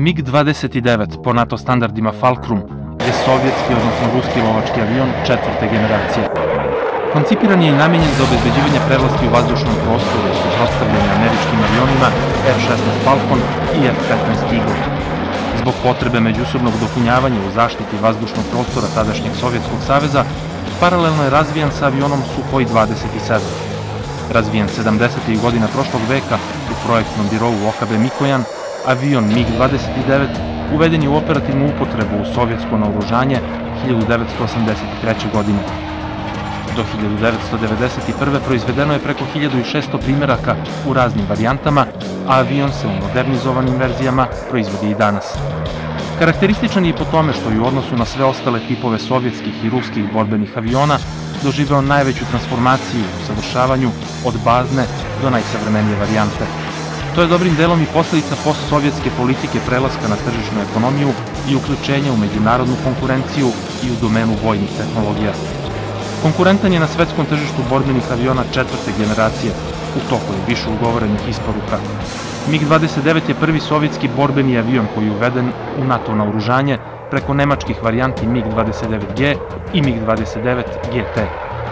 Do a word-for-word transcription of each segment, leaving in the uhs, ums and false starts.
mig dvadeset devet, po NATO standardima Falkrum, je sovjetski, odnosno ruski lovački avion četvrte generacije. Koncipiran je i namenjen za obezbeđivanje prevlasti u vazdušnom prostoru i suprotstavljanje američkim avionima F šesnaest Falcon i F petnaest Eagle. Zbog potrebe međusobnog dopunjavanja u zaštiti vazdušnog prostora tadašnjeg Sovjetskog saveza, paralelno je razvijan sa avionom Suhoj dvadeset sedam. Razvijen sedamdesetih godina prošlog veka u projektnom birovu O K B Mikojan, avion mig dvadeset devet uveden je u operativnu upotrebu u sovjetsko naoružanje hiljadu devetsto osamdeset treće. godine. Do hiljadu devetsto devedeset prve. proizvedeno je preko hiljadu šesto primeraka u raznim varijantama, a avion se u modernizovanim verzijama proizvodi i danas. Karakterističan je i po tome što je u odnosu na sve ostale tipove sovjetskih i ruskih borbenih aviona doživeo najveću transformaciju u savršavanju od bazne do najsavremenije varijante. To je dobrim delom i posledica postsovjetske politike prelaska na tržišnu ekonomiju i uključenja u međunarodnu konkurenciju i u domenu vojnih tehnologija. Konkurentan je na svetskom tržištu borbenih aviona četvrte generacije, u toku je više ugovorenih isporuka. mig dvadeset devet je prvi sovjetski borbeni avion koji je uveden u NATO naoružanje preko nemačkih varijanti mig dvadeset devet G i mig dvadeset devet G T.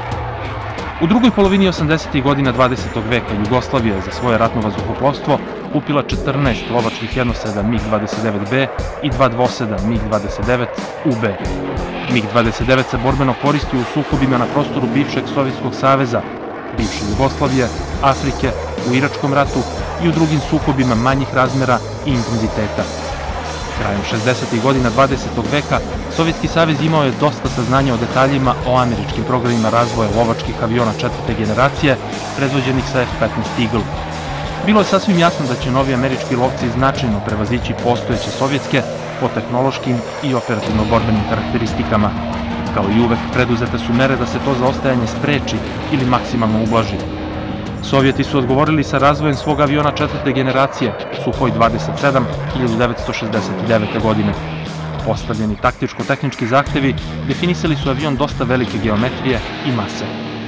U drugoj polovini osamdesetih godina dvadesetog veka Jugoslavija je za svoje ratno vazduhoplovstvo kupila četrnaest lovačkih jednoseda mig dvadeset devet B i dva dvoseda mig dvadeset devet U B. mig dvadeset devet se borbeno koristi u sukobima na prostoru bivšeg Sovjetskog saveza, bivše Jugoslavije, Afrike, u Iračkom ratu i u drugim sukobima manjih razmera i intenziteta. Krajem šezdesetih godina dvadesetog veka Sovjetski savez imao je dosta saznanja o detaljima o američkim programima razvoja lovačkih aviona četvrte generacije, predvođenih sa F petnaest Eagle. Bilo je sasvim jasno da će novi američki lovci značajno prevazići postojeće sovjetske po tehnološkim i operativno-borbenim karakteristikama. Kao i uvek, preduzete su mere da se to zaostajanje spreči ili maksimalno ublaži. Sovjeti su odgovorili sa razvojem svog aviona četvrte generacije, Suhoj dvadeset sedam, hiljadu devetsto šezdeset devete. godine. Postavljeni taktičko-tehnički zahtevi definisali su avion dosta velike geometrije i mase.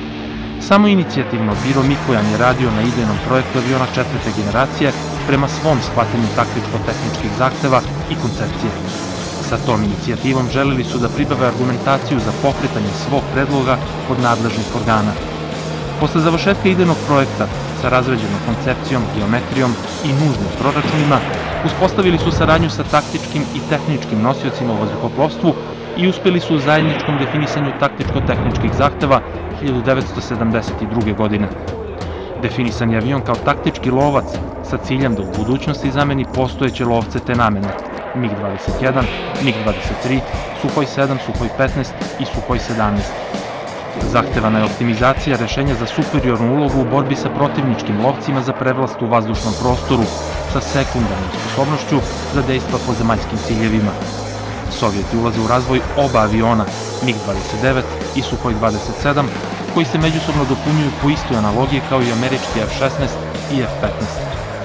Samo inicijativno Biro Mikojan je radio na idejnom projektu aviona četvrte generacije prema svom shvatanju taktičko-tehničkih zahteva i koncepcije. Sa tom inicijativom želeli su da pribave argumentaciju za pokretanje svog predloga kod nadležnih organa. Posle završetka idejnog projekta sa razrađenom koncepcijom, geometrijom i nužnim proračunima, uspostavili su saradnju sa taktičkim i tehničkim nosiocima u vazduhoplovstvu i uspeli su u zajedničkom definisanju taktičko-tehničkih zahteva hiljadu devetsto sedamdeset druge. godine. Definisan je avion kao taktički lovac sa ciljem da u budućnosti zameni postojeće lovce te namene, mig dvadeset jedan, mig dvadeset tri, Suhoj sedam, Suhoj petnaest i Suhoj sedamnaest. Zahtevana je optimizacija rešenja za superiornu ulogu u borbi sa protivničkim lovcima za prevlast u vazdušnom prostoru sa sekundarnom sposobnošću za dejstva po zemaljskim ciljevima. Sovjeti ulaze u razvoj oba aviona, mig dvadeset devet i Suhoj dvadeset sedam, koji se međusobno dopunjuju po istoj analogiji kao i američki F šesnaest i F petnaest.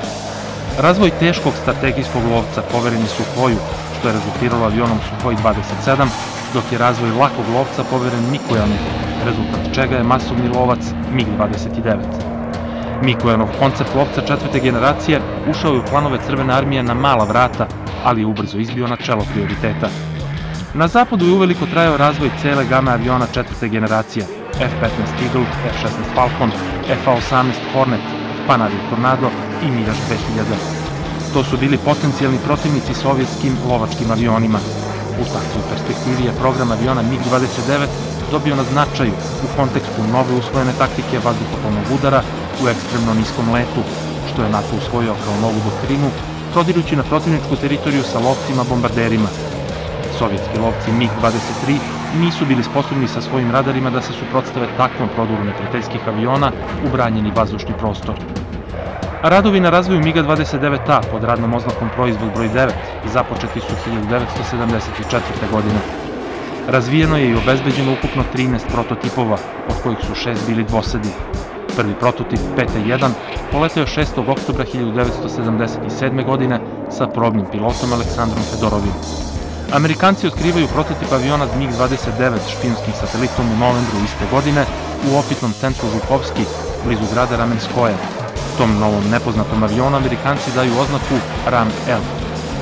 Razvoj teškog strategijskog lovca poveren je Suhoju, što je rezultiralo avionom Suhoj dvadeset sedam, dok je razvoj lakog lovca poveren Mikojanu, rezultat čega je masovni lovac mig dvadeset devet. Mikojanov koncept lovca četvrte generacije ušao je u planove Crvene armije na mala vrata, ali je ubrzo izbio na čelo prioriteta. Na zapadu je uveliko trajao razvoj cele game aviona četvrte generacije, F petnaest Eagle, F šesnaest Falcon, F osamnaest Hornet, Panavir Tornado i Mirage dve hiljade. To su bili potencijalni protivnici sovjetskim lovačkim avionima. U takvoj perspektivi je program aviona mig dvadeset devet dobio na značaju u kontekstu nove usvojene taktike vazduhoplovnog udara u ekstremno niskom letu, što je NATO usvojio kao novu doktrinu, prodirući na protivničku teritoriju sa lovcima bombarderima. Sovjetski lovci mig dvadeset tri nisu bili sposobni sa svojim radarima da se suprotstave takvom produru neprijateljskih aviona u branjeni vazdušni prostor. Radovi na razvoju miga dvadeset devet A pod radnom oznakom proizvod broj devet započeti su hiljadu devetsto sedamdeset četvrte. godine. Razvijeno je i obezbeđeno ukupno trinaest prototipova, od kojih su šest bili dvosedi. Prvi prototip P T jedan poleteo je šestog oktobra hiljadu devetsto sedamdeset sedme. godine sa probnim pilotom Aleksandrom Fedorovim. Amerikanci otkrivaju prototip aviona mig dvadeset devet špijunskim satelitom u novembru iste godine u opitnom centru Žukovski, blizu grada Ramenskoje. Tom novom nepoznatom avionu Amerikanci daju oznaku RAM L.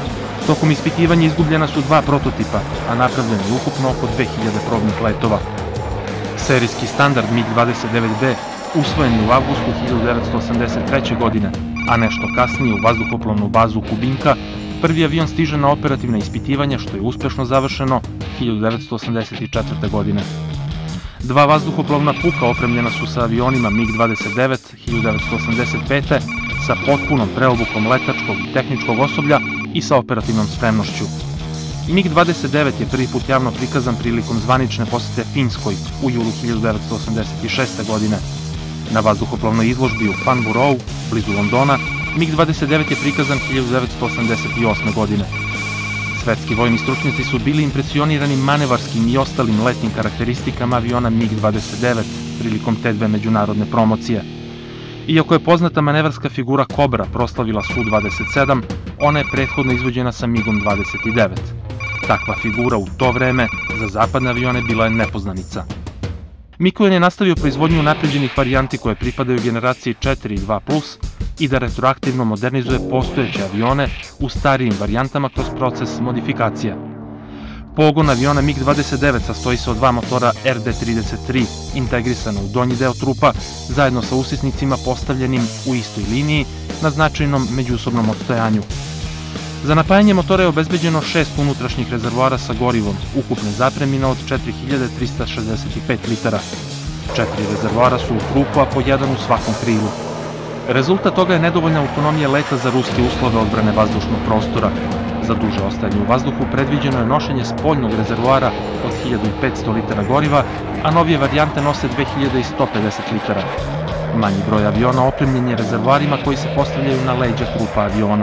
Tokom ispitivanja izgubljena su dva prototipa, a napravljeno je ukupno oko dve hiljade probnih letova. Serijski standard mig dvadeset devet B usvojen je u avgustu hiljadu devetsto osamdeset treće. godine, a nešto kasnije u vazduhoplovnu bazu Kubinka prvi avion stiže na operativna ispitivanja, što je uspešno završeno hiljadu devetsto osamdeset četvrte. godine. Dva vazduhoplovna puka opremljena su sa avionima mig dvadeset devet hiljadu devetsto osamdeset pete sa potpunom preobukom letačkog i tehničkog osoblja i sa operativnom spremnošću. mig dvadeset devet je prvi put javno prikazan prilikom zvanične posete Finskoj u julu hiljadu devetsto osamdeset šeste. godine. Na vazduhoplovnoj izložbi u Farnboroughu, blizu Londona, mig dvadeset devet je prikazan hiljadu devetsto osamdeset osme. godine. Svetski vojni stručnjaci su bili impresionirani manevarskim i ostalim letnim karakteristikama aviona mig dvadeset devet prilikom te dve međunarodne promocije. Iako je poznata manevarska figura Kobra proslavila Su dvadeset sedam, ona je prethodno izvođena sa migom dvadeset devet. Takva figura u to vreme za zapadne avione bila je nepoznanica. Mikojan je nastavio proizvodnju unapređenih varijanti koje pripadaju generaciji četiri i dva plus i da retroaktivno modernizuje postojeće avione u starijim varijantama kroz proces modifikacija. Pogon aviona mig dvadeset devet sastoji se od dva motora R D trideset tri integrisana u donji deo trupa zajedno sa usisnicima postavljenim u istoj liniji na značajnom međusobnom odstojanju. Za napajanje motora je obezbeđeno šest unutrašnjih rezervoara sa gorivom, ukupne zapremine od četiri hiljade trista šezdeset pet litara. Četiri rezervoara su u trupu, a po jedan u svakom krilu. Rezultat toga je nedovoljna autonomija leta za ruske uslove odbrane vazdušnog prostora. Za duže ostajanje u vazduhu predviđeno je nošenje spoljnog rezervoara od hiljadu petsto litara goriva, a novije varijante nose dve hiljade sto pedeset litara. Manji broj aviona opremljen je rezervoarima koji se postavljaju na leđa trupa aviona.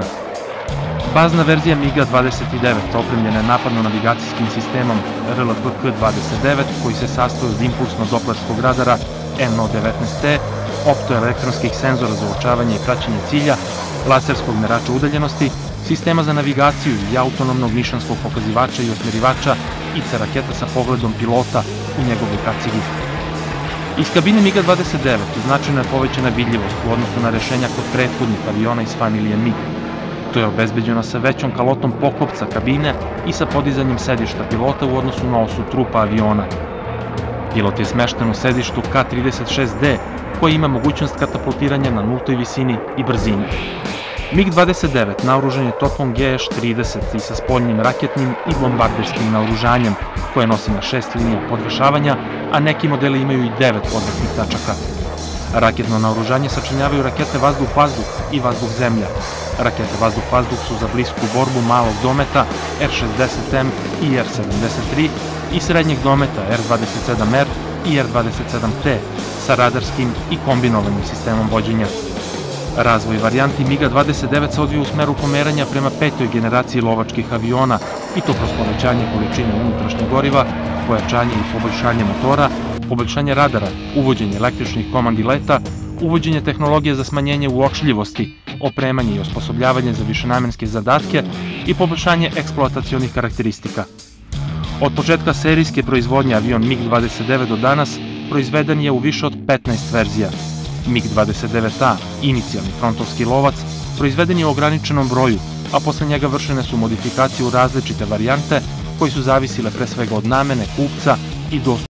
Bazna verzija miga dvadeset devet opremljena je napadno-navigacijskim sistemom R L P K dvadeset devet koji se sastoji od impulsno-doplerskog radara M O devetnaest T, optoelektronskih senzora za uočavanje i praćenje cilja, laserskog merača udaljenosti, sistema za navigaciju i autonomnog nišanskog pokazivača i osmerivača i C raketa sa pogledom pilota u njegovoj kacigi. Iz kabine miga dvadeset devet značajno je povećana vidljivost u odnosu na rešenja kod prethodnih aviona iz familije mig. To je obezbeđeno sa većom kalotom poklopca kabine i sa podizanjem sedišta pilota u odnosu na osu trupa aviona. Pilot je smešten u sedištu K trideset šest D koji ima mogućnost katapultiranja na nultoj visini i brzini. mig dvadeset devet naoružan je topom G Š trideset i sa spoljnim raketnim i bombarderskim naoružanjem koje nosi na šest linija podvešavanja, a neki modeli imaju i devet podvesnih tačaka. Raketno naoružanje sačinjavaju rakete vazduh-vazduh i vazduh-zemlja. Rakete vazduh-vazduh su za blisku borbu malog dometa R šezdeset M i R sedamdeset tri i srednjeg dometa R dvadeset sedam R i R dvadeset sedam T sa radarskim i kombinovanim sistemom vođenja. Razvoj varijanti miga dvadeset devet se odvija u smeru pomeranja prema petoj generaciji lovačkih aviona i to kroz povećanje količine unutrašnjeg goriva, pojačanje i poboljšanje motora, poboljšanje radara, uvođenje električnih komandi leta, uvođenje tehnologije za smanjenje uočljivosti, opremanje i osposobljavanje za višenamenske zadatke i poboljšanje eksploatacionih karakteristika. Od početka serijske proizvodnje avion mig dvadeset devet do danas proizveden je u više od petnaest verzija. mig dvadeset devet A, inicijalni frontovski lovac, proizveden je u ograničenom broju, a posle njega vršene su modifikacije u različite varijante koje su zavisile pre svega od namene, kupca i dostupnosti.